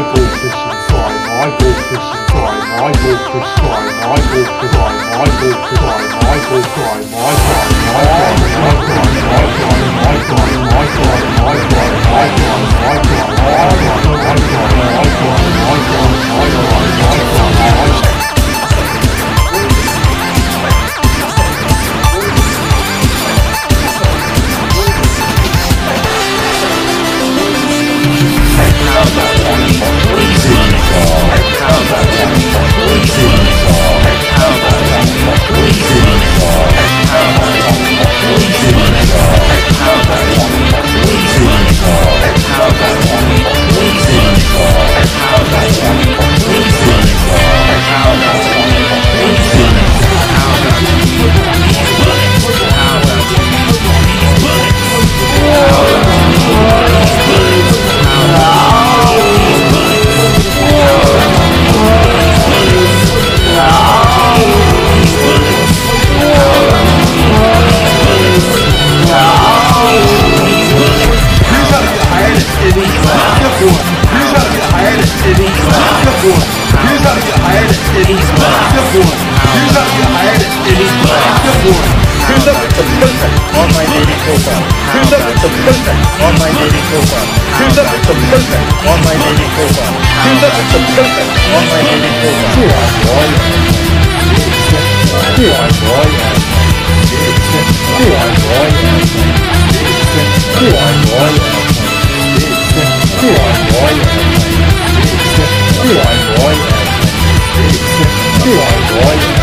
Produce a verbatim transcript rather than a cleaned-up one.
go fishing time, I go fishing time, I go fish time, I go fish time, I go fish time, I go time, I time, I time, I time, I time, I time, I time, I time, I time, I time, I Boy, boy, boy, boy, boy, boy, boy, boy,